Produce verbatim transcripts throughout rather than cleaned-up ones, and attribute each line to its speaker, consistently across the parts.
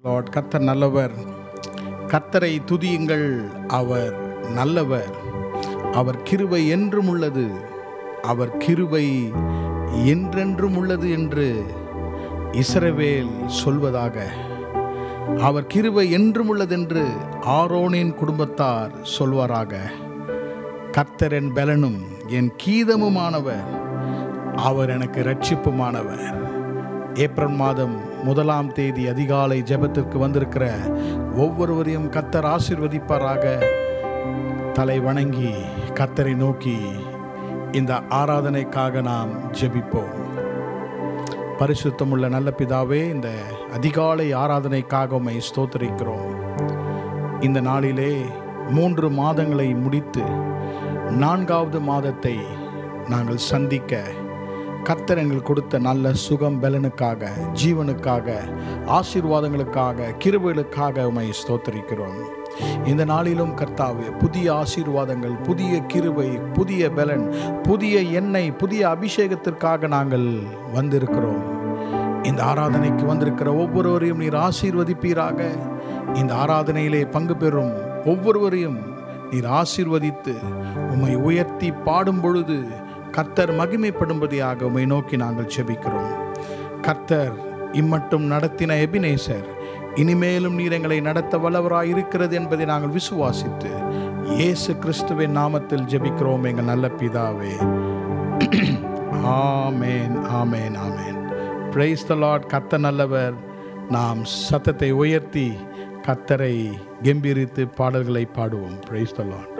Speaker 1: Lord. கர்த்தர் நல்லவர். கர்த்தரை துதியுங்கள், அவர் நல்லவர். அவர் கிருபை என்றும் உள்ளது, அவர் கிருபை என்றென்றும் உள்ளது என்று இஸ்ரவேல் சொல்வதாக. அவர் கிருபை என்றும் உள்ளதென்று ஆரோனின் குடும்பத்தார் சொல்வாராக. கர்த்தர் என் பலனும் என் கீதமுமானவர், அவர் எனக்கு இரட்சிப்புமானவர். ஏப்ரல் மாதம் முதலாம் தேதி அதிகாலை ஜெபத்திற்கு வந்திருக்கிற ஒவ்வொருவரையும் கர்த்தர் ஆசீர்வதிப்பாராக. தலை வணங்கி கர்த்தரை நோக்கி இந்த ஆராதனைக்காக நாம் ஜெபிப்போம். பரிசுத்தமுள்ள நல்ல பிதாவே, இந்த அதிகாலை ஆராதனைக்காக உம்மை ஸ்தோத்திரிக்கிறோம். இந்த நாளிலே மூன்று மாதங்களை முடித்து நான்காவது மாதத்தை நாங்கள் சந்திக்க கர்த்தர் எங்கள் கொடுத்த நல்ல சுகம் பலனுக்காக, ஜீவனுக்காக, ஆசீர்வாதங்களுக்காக, கிருபைகளுக்காக உம்மை ஸ்தோத்திரிக்கிறோம். இந்த நாளிலும் கர்த்தாவே, புதிய ஆசீர்வாதங்கள், புதிய கிருபை, புதிய பலன், புதிய எண்ணெய், புதிய அபிஷேகத்திற்காக நாங்கள் வந்திருக்கிறோம். இந்த ஆராதனைக்கு வந்திருக்கிற ஒவ்வொருவரையும் நீர் ஆசீர்வதிப்பீராக. இந்த ஆராதனையிலே பங்கு பெறும் ஒவ்வொருவரையும் நீர் ஆசீர்வதித்து உம்மை உயர்த்தி பாடும் பொழுது கர்த்தர் மகிமைப்படும்படியாக உம்மை நோக்கி நாங்கள் ஜெபிக்கிறோம். கர்த்தர் இம்மட்டும் நடத்தின எபினேசர் இனிமேலும் நீர் எங்களை நடத்த வல்லவராய் இருக்கிறது என்பதை நாங்கள் விசுவாசித்து இயேசு கிறிஸ்துவின் நாமத்தில் ஜெபிக்கிறோம் எங்கள் நல்ல பிதாவே. ஆமேன், ஆமேன், ஆமேன். Praise the Lord. கர்த்தர் நல்லவர். நாம் சத்தத்தை உயர்த்தி கர்த்தரை கம்பீரித்து பாடல்களை பாடுவோம். Praise the Lord.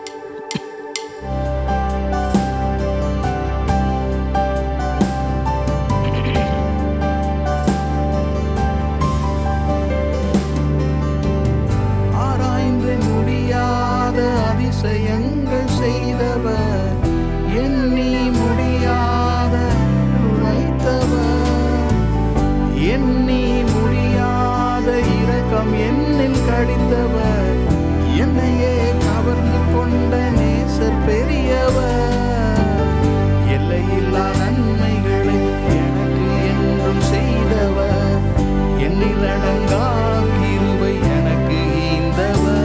Speaker 2: அதிசயங்கள் செய்தவர், எண்ணி முடியாத உழைத்தவர், எண்ணி முடியாத இரக்கம் என்னில் கடித்தவர், என்னையே கவர்ந்து கொண்ட நேசர் பெரியவர், எல்லையில்லா நன்மைகளை எனக்கு என்றும் செய்தவர், என்னில் அடங்கா கிருபை எனக்கு ஈந்தவர்,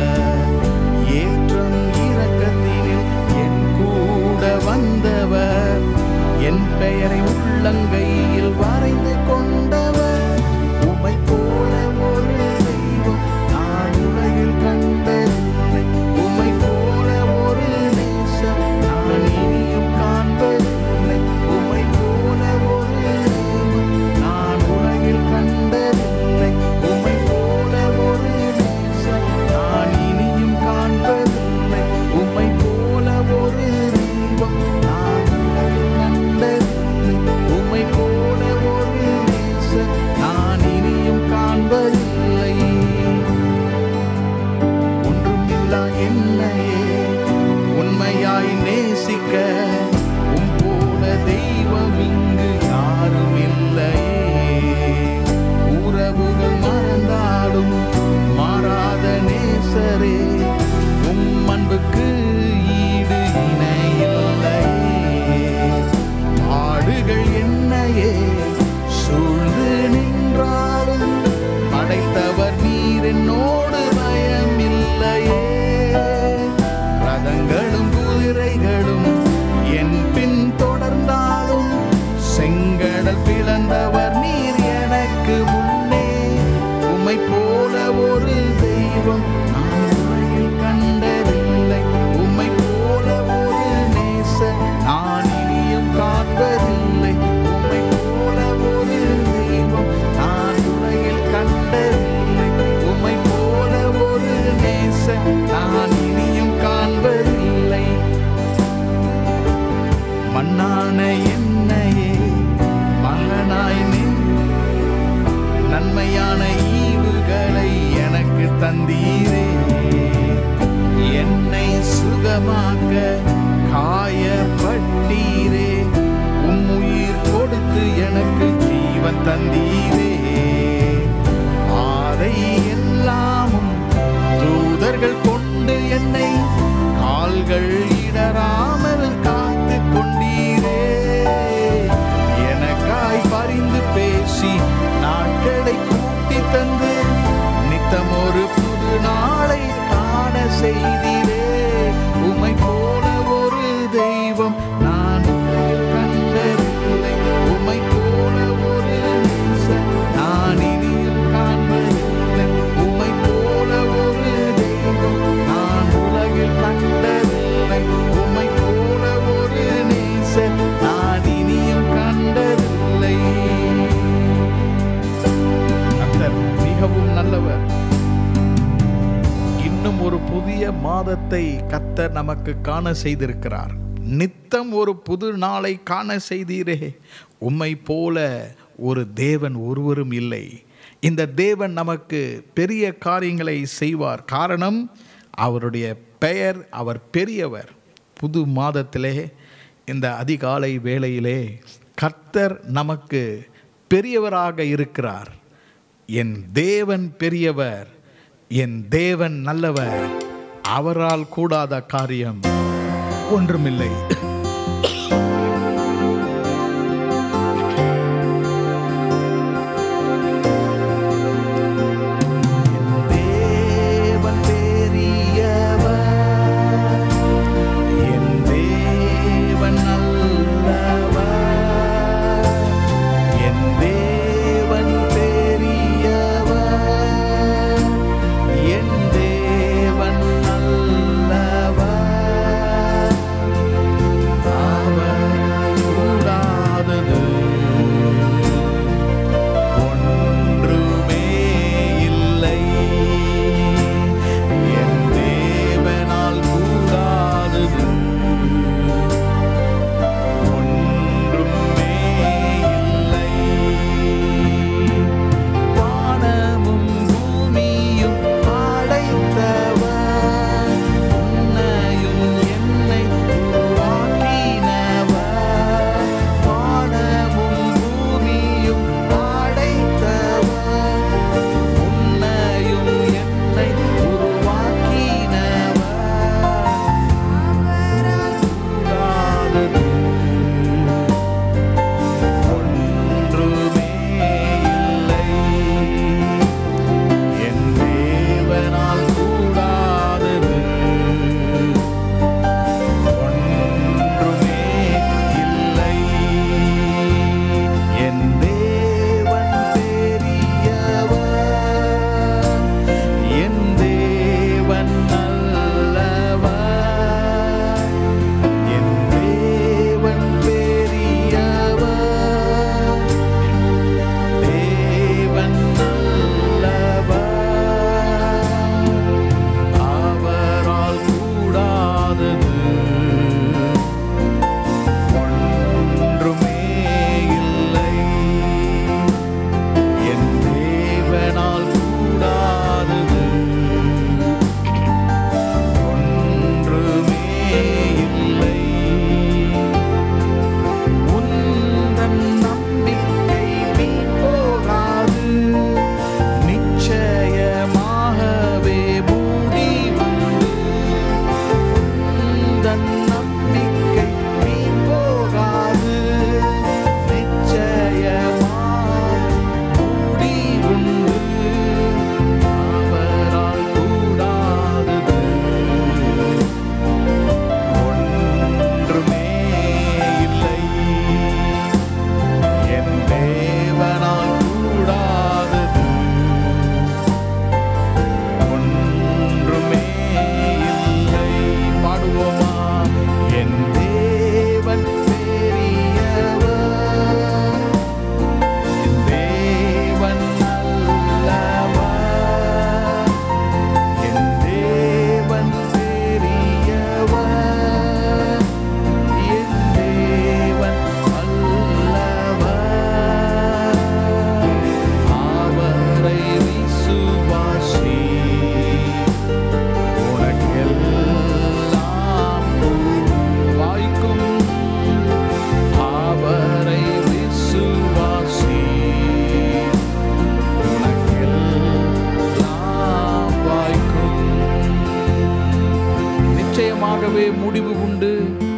Speaker 2: வந்தவர், என் பெயரை உள்ளங்கையில் வரைந்து கொண்டவர், உம்மை போல ஒரு தெய்வம் நான் உலகில் கண்டதில்லை, உம்மை போல ஒரு நேசர் நான் இனியும் காண்பதில்லை, உம்மை போல ஒரு தெய்வம் நான் உலகில் கண்டதில்லை, உம்மை போல ஒரு நேசர் நான் இனியும் காண்பதில்லை, உம்மை போல ஒரு நான் கண்டதில்லை, உம்மை போல ஒரு நேசர் நான் இனியும் காண்பதில்லை. ஒன்றுமில்லா என்னையே உண்மையாய் நேசிக்க உம் போல தெய்வம் இங்கு யாரும் இல்லையே. உறவுகள் மறந்தாலும் மாறாத நேசரே, உம் அன்புக்கு ஈடு இணையில்லை. ஆடுகள் என்னையே சூழ்ந்து நின்றாலும் படைத்தவர் நீர், என்னோடு பயமில்லையே. ரதங்களும் குதிரைகளும் என் பின் தொடர்ந்தாலும் செங்கடல் பிளந்தவர் நீர் எனக்கு முன்னே. உம்மை போல ஒரு தெய்வம் நான் உலகில் கண்டதில்லை, உம்மை போல ஒரு நேசர் நான் இனியும் காண்பதில்லை, உம்மை போல ஒரு தெய்வம் நான் உலகில் கண்டதில்லை, உம்மை போல ஒரு நேசர் நான் இனியும் காண்பதில்லை. மண்ணான என்னையே மகனாய் நன்மையான ஈவுகளை எனக்கு தந்தீரே. என்னை சுகமாக்க காயப்பட்டீரே, உம் உயிர் கொடுத்து எனக்கு ஜீவன் தந்தீரே. ஆரை எல்லாமும் தூதர்கள் கொண்டு என்னை கால்கள் இடராமல் காத்து கொண்டீரே. எனக்காய் பரிந்து பேசி நாட்களை கூட்டி தந்து நித்தம் ஒரு புது நாளை காண செய்தீரே. உம்மை போல ஒரு தெய்வம் நான் கண்டதில்லை. உம்மை போல ஒரு நேசர் நான் இனியும் காண்பதில்லை. உம்மை போல ஒரு தெய்வம் நான் உலகில் கண்டதில்லை. உம்மை போல ஒரு நேசர் நான் இனியும் கண்டதில்லை. கர்த்தர் மிகவும் நல்லவர். இன்னும் ஒரு புதிய மாதத்தை கர்த்தர் நமக்கு காண செய்திருக்கிறார். நித்தம் ஒரு புது நாளை காண செய்தீரே. உம்மை போல ஒரு தேவன் ஒருவரும் இல்லை. இந்த தேவன் நமக்கு பெரிய காரியங்களை செய்வார். காரணம், அவருடைய பெயர், அவர் பெரியவர். புது மாதத்திலே இந்த அதிகாலை வேளையிலே கர்த்தர் நமக்கு பெரியவராக இருக்கிறார். என் தேவன் பெரியவர், என் தேவன் நல்லவர், அவரால் கூடாத காரியம் ஒன்றுமில்லை. நிச்சயமாகவே முடிவு உண்டு.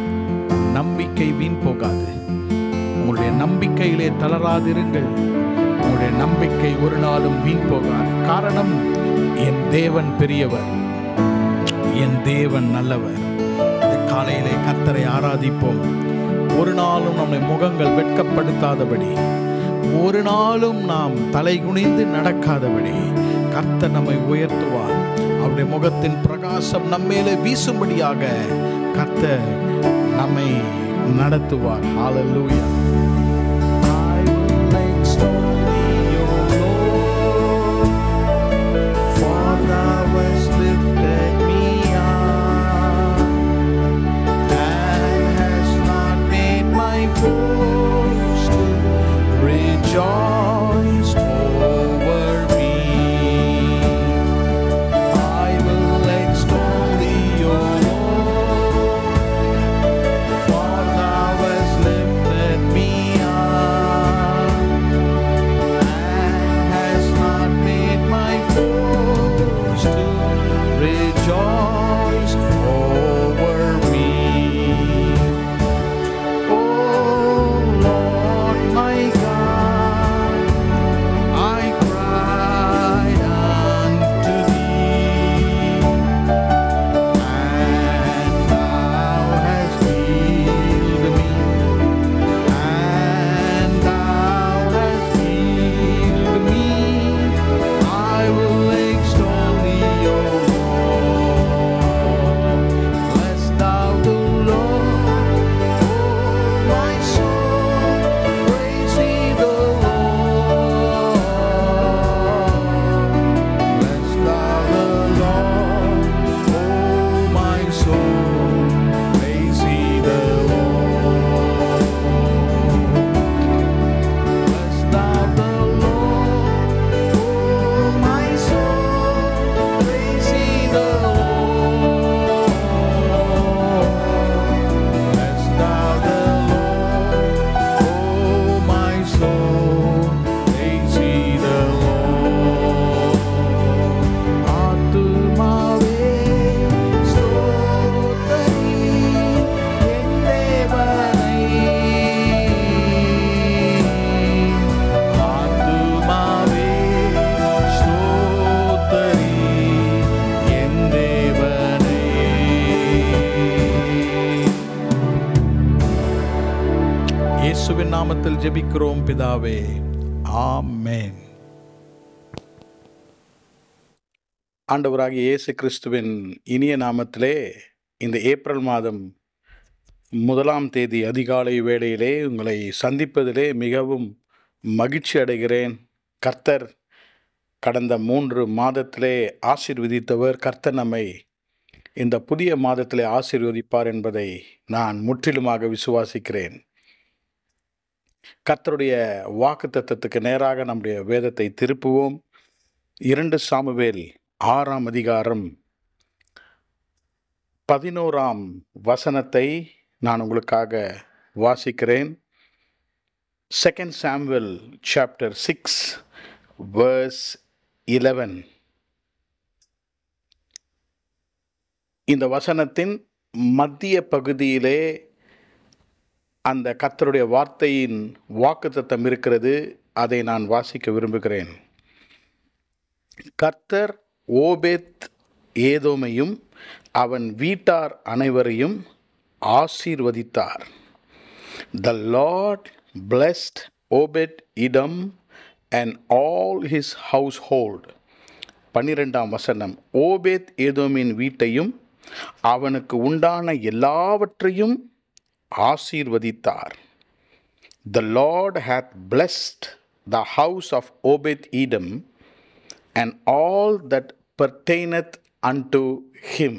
Speaker 2: நம்பிக்கை வீண் போகாது. உங்களுடைய நம்பிக்கையிலே தளராதிருங்கள். உங்களுடைய நம்பிக்கை ஒரு நாளும் வீண் போகாது. காரணம், என் தேவன் பெரியவர், என் தேவன் நல்லவர். இந்த காலையிலே கர்த்தரை ஆராதிப்போம். ஒரு நாளும் நம்முடைய முகங்கள் வெட்கப்படுத்தாதபடி, ஒரு நாளும் நாம் தலை குனிந்து நடக்காதபடி கர்த்தர் நம்மை உயர்த்துவார். அவருடைய முகத்தின் பிரகாசம் நம்மேலே வீசும்படியாக கர்த்தர் நம்மை நடத்துவார். ஹல்லேலூயா. இயேசுவின் நாமத்தில் ஜெபிக்கிறோம் பிதாவே, ஆமென். ஆண்டவராகிய இயேசு கிறிஸ்துவின் இனிய நாமத்திலே இந்த ஏப்ரல் மாதம் முதலாம் தேதி அதிகாலை வேளையிலே உங்களை சந்திப்பதிலே மிகவும் மகிழ்ச்சி அடைகிறேன். கர்த்தர் கடந்த மூன்று மாதத்திலே ஆசீர்வதித்தவர். கர்த்தர் நம்மை இந்த புதிய மாதத்திலே ஆசீர்வதிப்பார் என்பதை நான் முற்றிலுமாக விசுவாசிக்கிறேன். கர்த்தருடைய வாக்குத்தத்தத்துக்கு நேராக நம்முடைய வேதத்தை திருப்புவோம். இரண்டு சாமுவேல் ஆறாம் அதிகாரம் பதினோராம் வசனத்தை நான் உங்களுக்காக வாசிக்கிறேன். Second Samuel chapter six verse eleven. இந்த வசனத்தின் மத்திய பகுதியிலே அந்த கர்த்தருடைய வார்த்தையின் வாக்குத்தத்தம் இருக்கிறது. அதை நான் வாசிக்க விரும்புகிறேன். கர்த்தர் ஓபேத் ஏதோமையும் அவன் வீட்டார் அனைவரையும் ஆசீர்வதித்தார். The Lord blessed Obed-Edom and all his household. பன்னிரெண்டாம் வசனம். ஓபேத் ஏதோமின் வீட்டையும் அவனுக்கு உண்டான எல்லாவற்றையும் ஆசீர்வதித்தார். The Lord hath blessed the house of Obed-Edom and all that pertaineth unto him.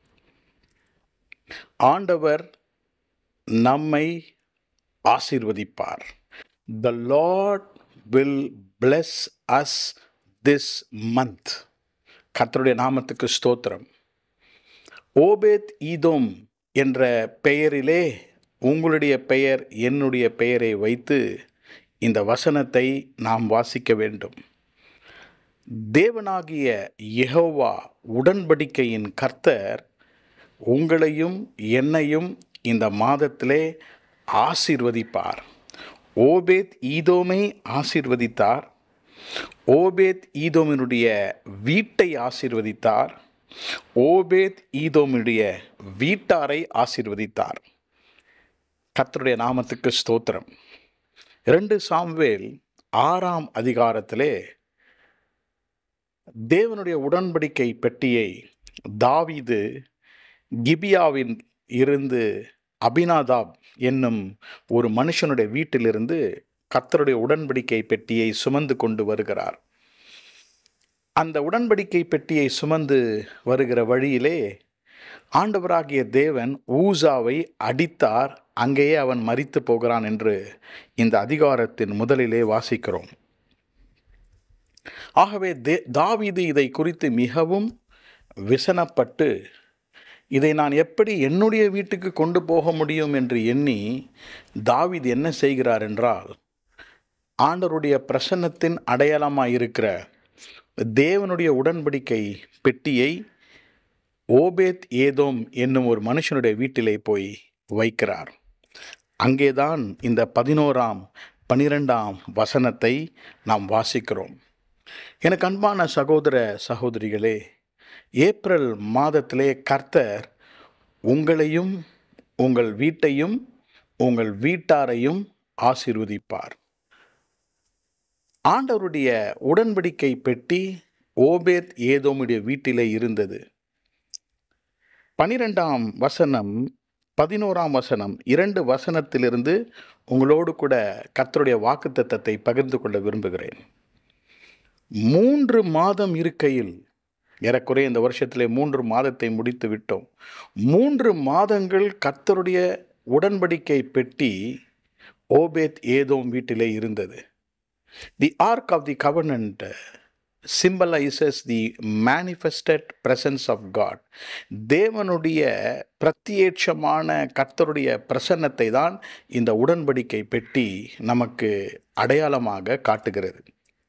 Speaker 2: ஆண்டவர் நம்மை ஆசீர்வதிப்பார். The Lord will bless us this month. கர்த்தருடைய நாமத்துக்கு ஸ்தோத்திரம். ஓபேத் ஈதோம் என்ற பெயரிலே உங்களுடைய பெயர் என்னுடைய பெயரை வைத்து இந்த வசனத்தை நாம் வாசிக்க வேண்டும். தேவனாகிய யெகோவா உடன்படிக்கையின் கர்த்தர் உங்களையும் என்னையும் இந்த மாதத்திலே ஆசீர்வதிப்பார். ஓபேத் ஈதோமை ஆசீர்வதித்தார். ஓபேத் ஈதோமினுடைய வீட்டை ஆசீர்வதித்தார். ஓபேத் ஈதோமினுடைய வீட்டாரை ஆசீர்வதித்தார். கர்த்தருடைய நாமத்துக்கு ஸ்தோத்திரம். இரண்டு சாமுவேல் ஆறாம் அதிகாரத்திலே தேவனுடைய உடன்படிக்கை பெட்டியை தாவீது கிபியாவின் இருந்து அபினாதாப் என்னும் ஒரு மனுஷனுடைய வீட்டிலிருந்து கர்த்தருடைய உடன்படிக்கை பெட்டியை சுமந்து கொண்டு வருகிறார். அந்த உடன்படிக்கை பெட்டியை சுமந்து வருகிற வழியிலே ஆண்டவராகிய தேவன் ஊசாவை அடித்தார். அங்கேயே அவன் மரித்து போகிறான் என்று இந்த அதிகாரத்தின் முதலிலே வாசிக்கிறோம். ஆகவே தே தாவீது இதை குறித்து மிகவும் விசனப்பட்டு, இதை நான் எப்படி என்னுடைய வீட்டுக்கு கொண்டு போக முடியும் என்று எண்ணி தாவீது என்ன செய்கிறார் என்றால், ஆண்டவருடைய பிரசன்னத்தின் அடையாளமாக இருக்கிற தேவனுடைய உடன்படிக்கை பெட்டியை ஓபேத் ஏதோம் என்னும் ஒரு மனுஷனுடைய வீட்டிலே போய் வைக்கிறார். அங்கேதான் இந்த பதினோராம் பனிரெண்டாம் வசனத்தை நாம் வாசிக்கிறோம். எனக்கு அன்பான சகோதர சகோதரிகளே, ஏப்ரல் மாதத்திலே கர்த்தர் உங்களையும் உங்கள் வீட்டையும் உங்கள் வீட்டாரையும் ஆசீர்வதிப்பார். ஆண்டவருடைய உடன்படிக்கை பெட்டி ஓபேத் ஏதோமுடைய வீட்டிலே இருந்தது. பனிரெண்டாம் வசனம் பதினோராம் வசனம் இரண்டு வசனத்திலிருந்து உங்களோடு கூட கர்த்தருடைய வாக்குத்தத்தத்தை பகிர்ந்து கொள்ள விரும்புகிறேன். மூன்று மாதம் இருக்கையில், ஏறக்குறைய இந்த வருஷத்திலே மூன்று மாதத்தை முடித்து விட்டோம். மூன்று மாதங்கள் கர்த்தருடைய உடன்படிக்கை பெட்டி ஓபேத் ஏதோம் வீட்டிலே இருந்தது. The Ark of the Covenant symbolizes the manifested presence of God. தேவனுடைய பிரத்யேட்சமான கர்த்தருடைய பிரசன்னத்தை தான் இந்த உடன்படிக்கை பெட்டி நமக்கு அடையாளமாக காட்டுகிறது.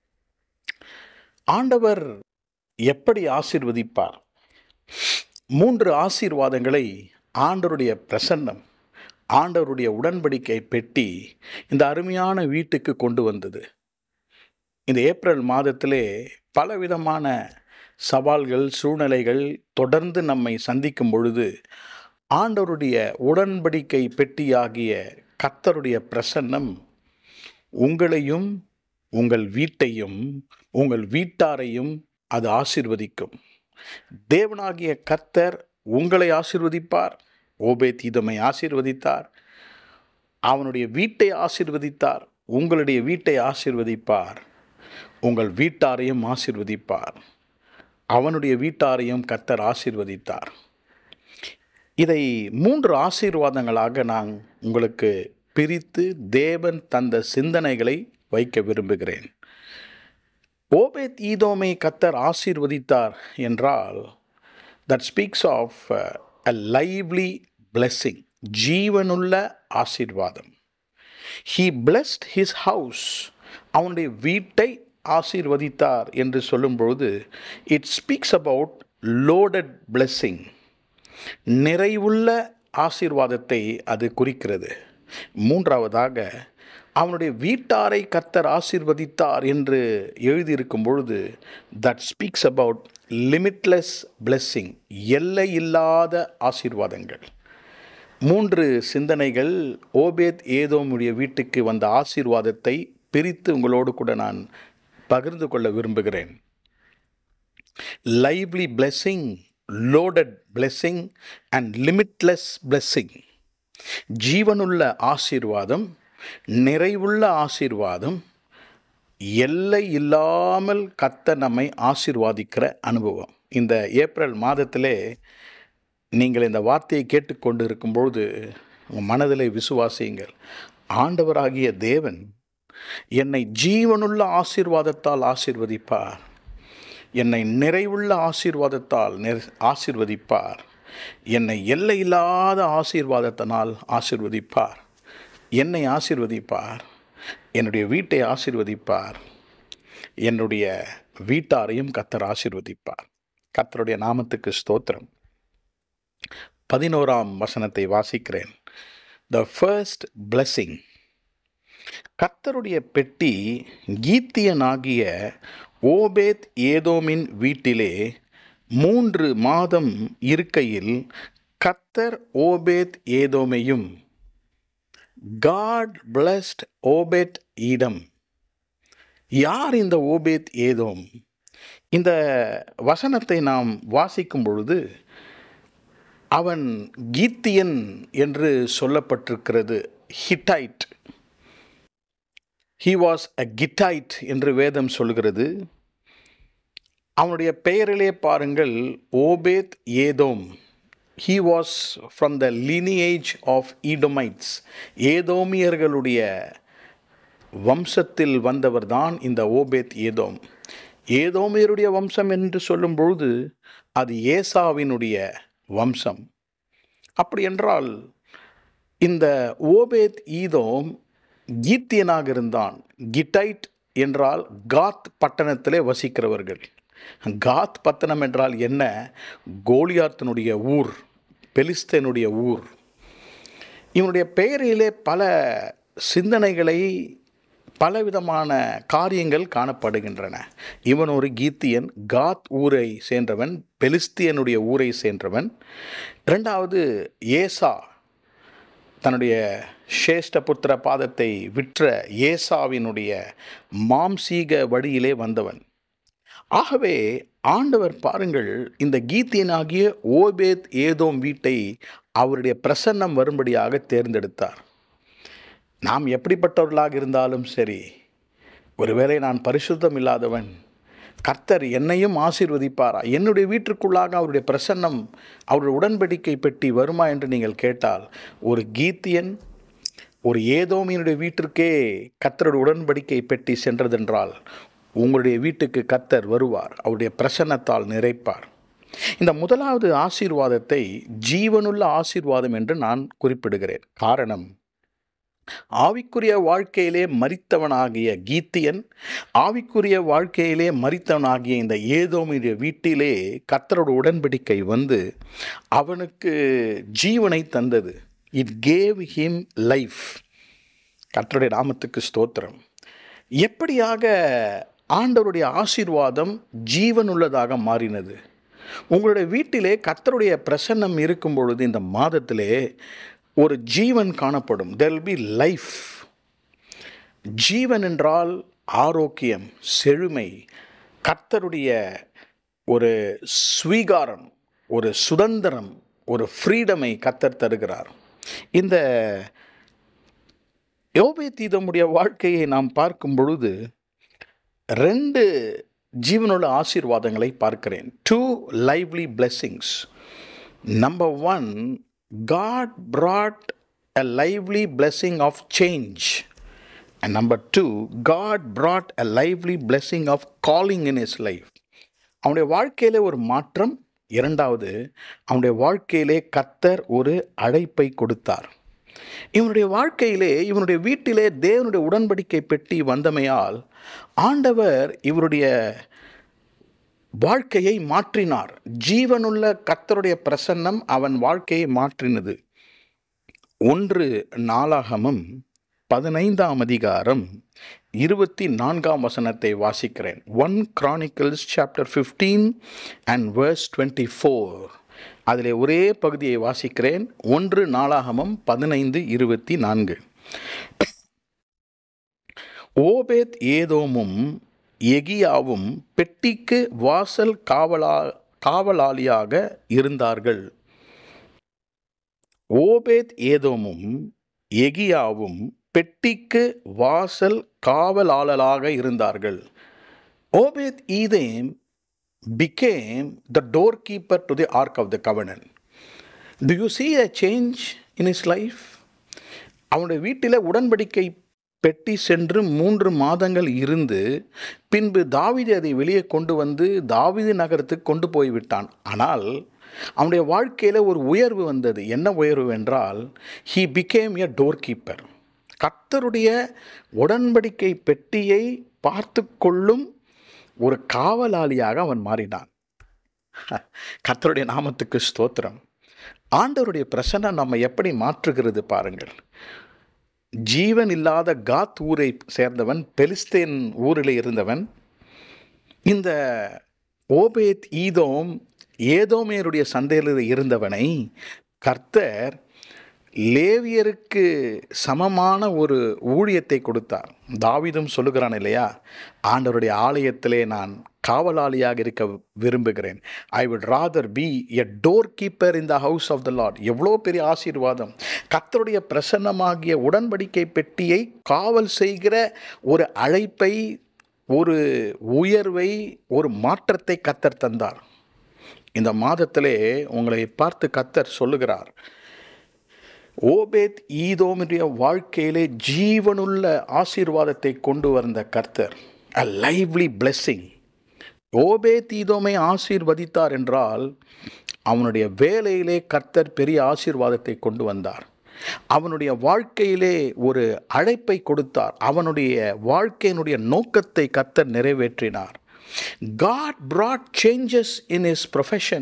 Speaker 2: ஆண்டவர் எப்படி ஆசீர்வதிப்பார்? மூன்று ஆசீர்வாதங்களை ஆண்டவருடைய பிரசன்னம், ஆண்டவருடைய உடன்படிக்கை பெட்டி இந்த அருமையான வீட்டுக்கு கொண்டு வந்தது. இந்த ஏப்ரல் மாதத்திலே பலவிதமான சவால்கள், சூழ்நிலைகள் தொடர்ந்து நம்மை சந்திக்கும் பொழுது ஆண்டவருடைய உடன்படிக்கை பெட்டியாகிய கர்த்தருடைய பிரசன்னம் உங்களையும் உங்கள் வீட்டையும் உங்கள் வீட்டாரையும் அது ஆசீர்வதிக்கும். தேவனாகிய கர்த்தர் உங்களை ஆசீர்வதிப்பார். ஓபேத் ஈதோமை ஆசீர்வதித்தார். அவனுடைய வீட்டை ஆசீர்வதித்தார். உங்களுடைய வீட்டை ஆசீர்வதிப்பார். உங்கள் வீட்டாரையும் ஆசீர்வதிப்பார். அவனுடைய வீட்டாரையும் கர்த்தர் ஆசீர்வதித்தார். இதை மூன்று ஆசீர்வாதங்களாக நான் உங்களுக்கு பிரித்து தேவன் தந்த சிந்தனைகளை வைக்க விரும்புகிறேன். ஓபேத் ஈதோமை கர்த்தர் ஆசீர்வதித்தார் என்றால், that speaks of a lively blessing, ஜீவனுள்ள ஆசீர்வாதம். He blessed his house, அவனுடைய வீட்டை ஆசீர்வதித்தார் என்று சொல்லும்பொழுது it speaks about loaded blessing, நிறைவுள்ள ஆசீர்வாதத்தை அது குறிக்கிறது. மூன்றாவதாக அவனுடைய வீட்டாரை கர்த்தர் ஆசீர்வதித்தார் என்று எழுதியிருக்கும் பொழுது that speaks about limitless blessing, எல்லை இல்லாத ஆசீர்வாதங்கள். மூன்று சிந்தனைகள் ஓபேத் ஏதோமுடைய வீட்டுக்கு வந்த ஆசீர்வாதத்தை பிரித்து உங்களோடு கூட நான் பகிர்ந்து கொள்ள விரும்புகிறேன். Lively blessing, loaded blessing and limitless blessing. ஜீவனுள்ள ஆசீர்வாதம், நிறைவுள்ள ஆசீர்வாதம், எல்லை இல்லாமல் கர்த்தர் நம்மை ஆசீர்வாதிக்கிற அனுபவம். இந்த ஏப்ரல் மாதத்திலே நீங்கள் இந்த வார்த்தையை கேட்டுக்கொண்டு இருக்கும்பொழுது உங்கள் மனதிலே விசுவாசியுங்கள். ஆண்டவராகிய தேவன் என்னை ஜீவனுள்ள ஆசீர்வாதத்தால் ஆசீர்வதிப்பார். என்னை நிறைவுள்ள ஆசீர்வாதத்தால் ஆசீர்வதிப்பார். என்னை எல்லையில்லாத ஆசீர்வாதத்தினால் ஆசீர்வதிப்பார். என்னை ஆசீர்வதிப்பார். என்னுடைய வீட்டை ஆசீர்வதிப்பார். என்னுடைய வீட்டாரையும் கர்த்தர் ஆசீர்வதிப்பார். கர்த்தருடைய நாமத்துக்கு ஸ்தோத்திரம். பதினோராம் வசனத்தை வாசிக்கிறேன். The first blessing கர்த்தருடைய பெட்டி கீத்தியனாகிய ஓபேத் ஏதோமின் வீட்டிலே மூன்று மாதம் இருக்கையில் கர்த்தர் ஓபேத் ஏதோமையும் God blessed ஓபேத் ஈடம். யார் இந்த ஓபேத் ஏதோம்? இந்த வசனத்தை நாம் வாசிக்கும் பொழுது அவன் கீத்தியன் என்று சொல்லப்பட்டிருக்கிறது. Hittite. He was a Gittite என்று வேதம் சொல்கிறது. அவனுடைய பெயரிலே பாருங்கள், Obed Edom. He was from the lineage of Edomites. ஏதோமியர்களுடைய வம்சத்தில் வந்தவர்தான் இந்த ஓபேத் ஏதோம். ஏதோமியருடைய வம்சம் என்று சொல்லும் பொழுது அது ஏசாவினுடைய வம்சம். அப்படி என்றால் இந்த ஓபேத் ஈதோம் கீத்தியனாக இருந்தான். கிட்டைட் என்றால் காத் பட்டணத்திலே வசிக்கிறவர்கள். காத் பட்டணம் என்றால் என்ன? கோலியாத்தினுடைய ஊர், பெலிஸ்தனுடைய ஊர். இவனுடைய பெயரிலே பல சிந்தனைகளை, பலவிதமான காரியங்கள் காணப்படுகின்றன. இவன் ஒரு கீத்தியன், காத் ஊரை சேர்ந்தவன், பெலிஸ்தியனுடைய ஊரை சேர்ந்தவன். இரண்டாவது, ஏசா, தன்னுடைய சேஷ்டபுத்திர பாதத்தை விற்ற ஏசாவினுடைய மாம்சீக வழியிலே வந்தவன். ஆகவே ஆண்டவர் பாருங்கள், இந்த கீத்தியனாகிய ஓபேத் ஏதோம் வீட்டை அவருடைய பிரசன்னம் வரும்படியாக தேர்ந்தெடுத்தார். நாம் எப்படிப்பட்டவர்களாக இருந்தாலும் சரி, ஒருவேளை நான் பரிசுத்தம் இல்லாதவன், கர்த்தர் என்னையும் ஆசீர்வதிப்பாரா? என்னுடைய வீட்டிற்குள்ளாக அவருடைய பிரசன்னம், அவருடைய உடன்படிக்கை பெட்டி வருமா என்று நீங்கள் கேட்டால், ஒரு கீத்தியன், ஒரு ஏதோமியனுடைய வீட்டிற்கே கர்த்தருடைய உடன்படிக்கை பெட்டி சென்றதென்றால் உங்களுடைய வீட்டுக்கு கர்த்தர் வருவார், அவருடைய பிரசன்னத்தால் நிறைப்பார். இந்த முதலாவது ஆசீர்வாதத்தை ஜீவனுள்ள ஆசீர்வாதம் என்று நான் குறிப்பிடுகிறேன். காரணம், ஆவிக்குரிய வாழ்க்கையிலே மரித்தவனாகிய கீத்தியன், ஆவிக்குரிய வாழ்க்கையிலே மரித்தவனாகிய இந்த ஏதோமிய வீட்டிலே கர்த்தரோட உடன்படிக்கை வந்து அவனுக்கு ஜீவனை தந்தது. It gave him life. கர்த்தருடைய நாமத்துக்கு ஸ்தோத்திரம். எப்படியாக ஆண்டவருடைய ஆசீர்வாதம் ஜீவனுள்ளதாக மாறினது? உங்களுடைய வீட்டிலே கர்த்தருடைய பிரசன்னம் இருக்கும் பொழுது இந்த மாதத்திலே ஒரு ஜீவன் காணப்படும். there will be life. ஜீவன் என்றால் ஆரோக்கியம், செழுமை, கர்த்தருடைய ஒரு ஸ்வீகாரம், ஒரு சுதந்திரம், ஒரு ஃப்ரீடமை கர்த்தர் தருகிறார். இந்த ஓபேத் ஈதோமுடைய வாழ்க்கையை நாம் பார்க்கும் பொழுது ரெண்டு ஜீவனுள்ள ஆசீர்வாதங்களை பார்க்கிறேன். Two lively blessings. Number one, God brought a lively blessing of change. And number two, God brought a lively blessing of calling in his life. அவனுடைய வாழ்க்கையிலே ஒரு மாற்றம். இரண்டாவது, அவனுடைய வாழ்க்கையிலே கர்த்தர் ஒரு அழைப்பை கொடுத்தார். இவனுடைய வாழ்க்கையிலே, இவனுடைய வீட்டிலே தேவனுடைய உடன்படிக்கை பெட்டி வந்தமையால் ஆண்டவர் இவருடைய வாழ்க்கையை மாற்றினார். ஜீவனுள்ள கர்த்தருடைய பிரசன்னம் அவன் வாழ்க்கையை மாற்றினது. ஒன்று நாளாகமம் பதினைந்தாம் அதிகாரம் இருபத்தி நான்காம் வசனத்தை வாசிக்கிறேன். One Chronicles chapter fifteen and verse twenty four. அதிலே ஒரே பகுதியை வாசிக்கிறேன். ஒன்று நாளாகமம் பதினைந்து இருபத்தி நான்கு. ஓபேத் ஏதோமும் எகியாவும் பெட்டிக்கு வாசல் காவலா காவலாளியாக இருந்தார்கள். ஓபேத் ஏதோமும் எகியாவும் பெட்டிக்கு வாசல் காவலாளராக இருந்தார்கள். Obed ஈதேம் became the doorkeeper to the Ark of the Covenant. Do you see a change in his life? அவனுடைய வீட்டில் உடன்படிக்கை பெட்டி சென்று மூன்று மாதங்கள் இருந்து பின்பு தாவீது அதை வெளியே கொண்டு வந்து தாவீது நகரத்துக்கு கொண்டு போய்விட்டான். ஆனால் அவனுடைய வாழ்க்கையில் ஒரு உயர்வு வந்தது. என்ன உயர்வு என்றால், he became a doorkeeper. கர்த்தருடைய உடன்படிக்கை பெட்டியை பார்த்து கொள்ளும் ஒரு காவலாளியாக அவன் மாறினான். கர்த்தருடைய நாமத்துக்கு ஸ்தோத்திரம். ஆண்டவருடைய பிரசன்னம் நம்ம எப்படி மாற்றுகிறது பாருங்கள். ஜீவன் இல்லாத காத் ஊரை சேர்ந்தவன், பெலிஸ்தேன் ஊரில் இருந்தவன். இந்த ஓபேத் ஈதோம் ஏதோமியருடைய சந்தையில் இருந்தவனை கர்த்தர் லேவியருக்கு சமமான ஒரு ஊழியத்தை கொடுத்தார். தாவீதும் சொல்லுகிறான் இல்லையா, ஆண்டவருடைய ஆலயத்திலே நான் காவலாளியாக இருக்க விரும்புகிறேன். I would rather be a door keeper in the house of the Lord. எவ்வளோ பெரிய ஆசீர்வாதம்! கர்த்தருடைய பிரசன்னமாகிய உடன்படிக்கை பெட்டியை காவல் செய்கிற ஒரு அழைப்பை, ஒரு உயர்வை, ஒரு மாற்றத்தை கர்த்தர் தந்தார். இந்த மாதத்திலே உங்களை பார்த்து கர்த்தர் சொல்லுகிறார், ஓபேத் ஈதோமுடைய வாழ்க்கையிலே ஜீவனுள்ள ஆசீர்வாதத்தை கொண்டு வந்த கர்த்தர், a lively blessing. ஓபேத் ஈதோமை ஆசீர்வதித்தார் என்றால் அவனுடைய வேலையிலே கர்த்தர் பெரிய ஆசீர்வாதத்தை கொண்டு வந்தார். அவனுடைய வாழ்க்கையிலே ஒரு அழைப்பை கொடுத்தார். அவனுடைய வாழ்க்கையினுடைய நோக்கத்தை கர்த்தர் நிறைவேற்றினார். God brought changes in his profession.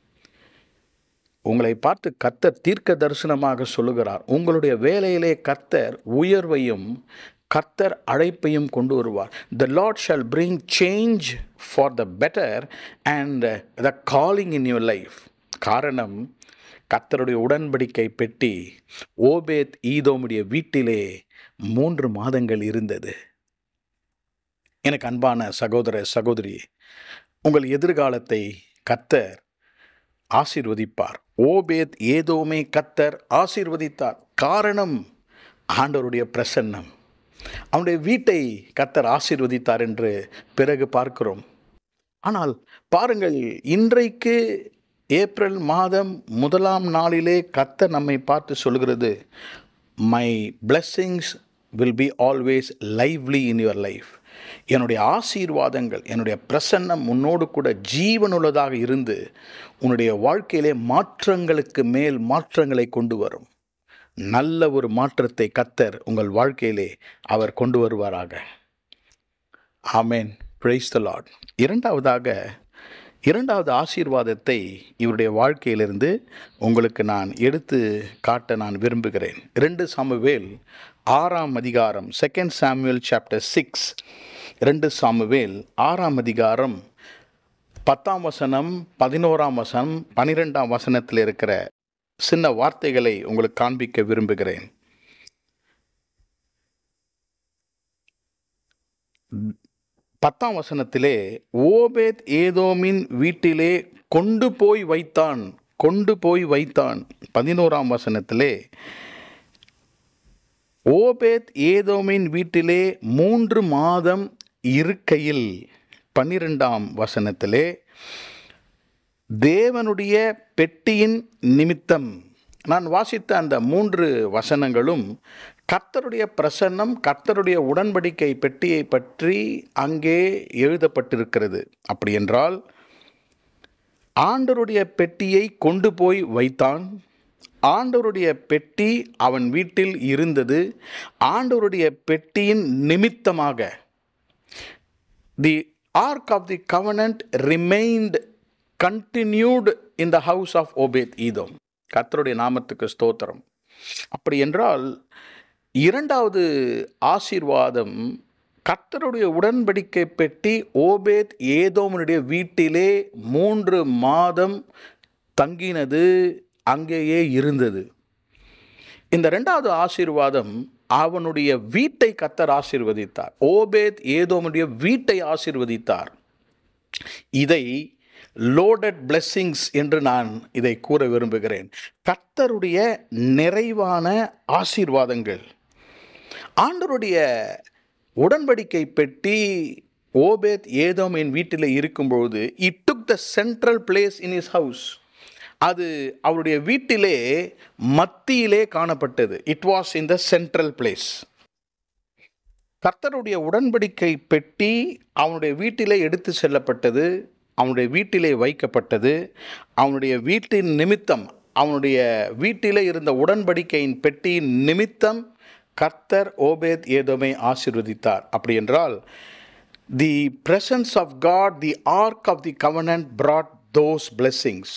Speaker 2: உங்களை பார்த்து கர்த்தர் தீர்க்க தரிசனமாக சொல்லுகிறார், உங்களுடைய வேலையிலே கர்த்தர் உயர்வையும் கர்த்தர் அழைப்பையும் கொண்டு வருவார். The Lord shall bring change for the better and the calling in your life. காரணம், கர்த்தருடைய உடன்படிக்கை பெட்டி ஓபேத் ஈதோமுடைய வீட்டிலே மூன்று மாதங்கள் இருந்தது. எனக்கு அன்பான சகோதர சகோதரி, உங்கள் எதிர்காலத்தை கர்த்தர் ஆசீர்வதிப்பார். ஓபேத் ஏதோமை கர்த்தர் ஆசீர்வதித்தார். காரணம், ஆண்டவருடைய பிரசன்னம். அவனுடைய வீட்டை கர்த்தர் ஆசீர்வதித்தார் என்று பிறகு பார்க்கிறோம். ஆனால் பாருங்கள், இன்றைக்கு ஏப்ரல் மாதம் முதலாம் நாளிலே கர்த்தர் நம்மை பார்த்து சொல்கிறது, my blessings will be always lively in your life. என்னுடைய ஆசீர்வாதங்கள், என்னுடைய பிரசன்னம் உன்னோடு கூட ஜீவனுள்ளதாக இருந்து உன்னுடைய வாழ்க்கையிலே மாற்றங்களுக்கு மேல் மாற்றங்களை கொண்டு வரும். நல்ல ஒரு மாற்றத்தை கர்த்தர் உங்கள் வாழ்க்கையிலே அவர் கொண்டு வருவாராக. ஆமென். Price the Lord. இரண்டாவதாக, இரண்டாவது ஆசீர்வாதத்தை இவருடைய வாழ்க்கையிலிருந்து உங்களுக்கு நான் எடுத்து காட்ட நான் விரும்புகிறேன். ரெண்டு சாமுவேல் ஆறாம் அதிகாரம், செகண்ட் சாமுவேல் சாப்டர் சிக்ஸ், ரெண்டு சாமுவேல் ஆறாம் அதிகாரம் பத்தாம் வசனம், பதினோராம் வசனம், பனிரெண்டாம் வசனத்தில் இருக்கிற சின்ன வார்த்தைகளை உங்களுக்கு காண்பிக்க விரும்புகிறேன். பத்தாம் வசனத்திலே, ஓபேத் ஏதோமின் வீட்டிலே கொண்டு போய் வைத்தான், கொண்டு போய் வைத்தான். பதினோராம் வசனத்திலே, ஓபேத் ஏதோமின் வீட்டிலே மூன்று மாதம் இருக்கையில். பன்னிரெண்டாம் வசனத்திலே, தேவனுடைய பெட்டியின் நிமித்தம். நான் வாசித்த அந்த மூன்று வசனங்களும் கர்த்தருடைய பிரசன்னம், கர்த்தருடைய உடன்படிக்கை பெட்டியை பற்றி அங்கே எழுதப்பட்டிருக்கிறது. அப்படி என்றால் ஆண்டவருடைய பெட்டியை கொண்டு போய் வைத்தான். ஆண்டவருடைய பெட்டி அவன் வீட்டில் இருந்தது. ஆண்டவருடைய பெட்டியின் நிமித்தமாக the ark of the covenant remained continued in the house of Obed Edom. கர்த்தருடைய நாமத்துக்கு ஸ்தோத்திரம். அப்படி என்றால் இரண்டாவது ஆசீர்வாதம், கர்த்தருடைய உடன்படிக்கை பெட்டி ஓபேத் ஏதோமனுடைய வீட்டிலே மூன்று மாதம் தங்கினது, அங்கேயே இருந்தது. இந்த இரண்டாவது ஆசீர்வாதம், அவனுடைய வீட்டை கர்த்தர் ஆசீர்வதித்தார். ஓபேத் ஏதோமுடைய வீட்டை ஆசீர்வதித்தார். இதை லோடட் பிளெஸ்ஸிங்ஸ் என்று நான் இதை கூற விரும்புகிறேன். கர்த்தருடைய நிறைவான ஆசீர்வாதங்கள். ஆண்டவருடைய உடன்படிக்கை பெட்டி ஓபேத் ஏதோமின் வீட்டில் இருக்கும்பொழுது, it took the central place in his house. அது அவருடைய வீட்டிலே மத்தியிலே காணப்பட்டது. It was in the central place. கர்த்தருடைய உடன்படிக்கை பெட்டி அவனுடைய வீட்டிலே எடுத்து செல்லப்பட்டது, அவனுடைய வீட்டிலே வைக்கப்பட்டது. அவனுடைய வீட்டின் நிமித்தம், அவனுடைய வீட்டிலே இருந்த உடன்படிக்கையின் பெட்டியின் நிமித்தம் கர்த்தர் ஓபேத் ஏதோமை ஆசீர்வதித்தார். அப்படி என்றால் the presence of God, the ark of the covenant brought those blessings.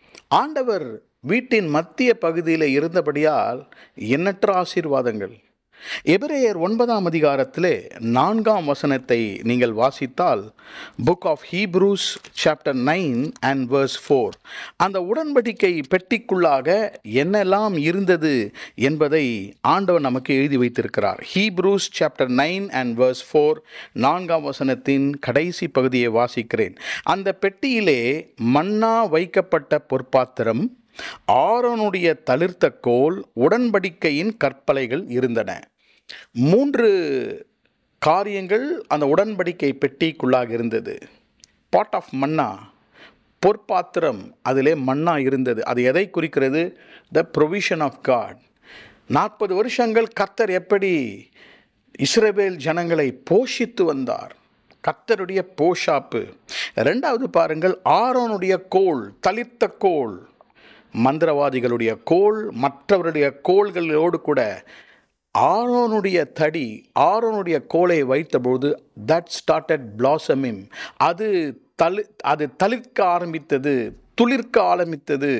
Speaker 2: ஆண்டவர் வீட்டின் மத்திய பகுதியில் இருந்தபடியால் எண்ணற்ற ஆசீர்வாதங்கள். எபிரேயர் ஒன்பதாம் அதிகாரத்திலே நான்காம் வசனத்தை நீங்கள் வாசித்தால், book of Hebrews chapter nine and verse four, அந்த உடன்படிக்கை பெட்டிக்குள்ளாக என்னெல்லாம் இருந்தது என்பதை ஆண்டவர் நமக்கு எழுதி வைத்திருக்கிறார். Hebrews chapter nine and verse four, நான்காம் வசனத்தின் கடைசி பகுதியை வாசிக்கிறேன். அந்த பெட்டியிலே மன்னா வைக்கப்பட்ட பொற்பாத்திரம், ஆரோனுடைய தளிர்த்த கோல், உடன்படிக்கையின் கற்பலைகள் இருந்தன. மூன்று காரியங்கள் அந்த உடன்படிக்கை பெட்டிக்குள்ளாக இருந்தது. பாட் ஆஃப் மன்னா, பொற்பாத்திரம், அதிலே மன்னா இருந்தது. அது எதை குறிக்கிறது? The provision of God. நாற்பது வருஷங்கள் கர்த்தர் எப்படி இஸ்ரவேல் ஜனங்களை போஷித்து வந்தார், கர்த்தருடைய போஷாப்பு. ரெண்டாவது பாருங்கள், ஆரோனுடைய கோல், தளிர்த்த கோல், மந்திரவாதிகளுடைய கோல், மற்றவருடைய கோள்களோடு கூட ஆரோனுடைய தடி, ஆரோனுடைய கோலை வைத்தபோது தட் ஸ்டார்டட் பிளாசமிங், அது தளி அது தளிர்க்க ஆரம்பித்தது, துளிர்க்க ஆரம்பித்தது.